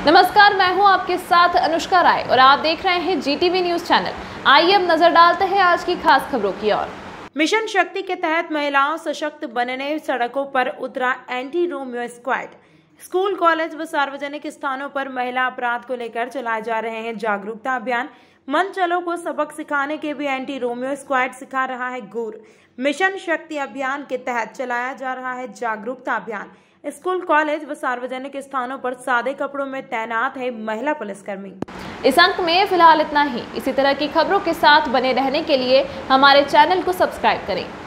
नमस्कार, मैं हूं आपके साथ अनुष्का राय और आप देख रहे हैं जीटीवी न्यूज चैनल। आइए अब नजर डालते हैं आज की खास खबरों की ओर। मिशन शक्ति के तहत महिलाओं सशक्त बनने सड़कों पर उतरा anti Romeo squad. School, college व सार्वजनिक स्थानों पर महिला अपराध को लेकर चलाए जा रहे हैं जागरूकता अभियान। मनचलों को सबक सिखाने के भी एंटी रोमियो स्क्वाड सिखा रहा है गुर। मिशन शक्ति अभियान के तहत चलाया जा रहा है जागरूकता अभियान। स्कूल, कॉलेज व सार्वजनिक स्थानों पर सादे कपड़ों में तैनात है महिला पुलिसकर्मी। इस अंक में फिलहाल इतना ही। इसी तरह की खबरों के साथ बने रहने के लिए हमारे चैनल को सब्सक्राइब करें।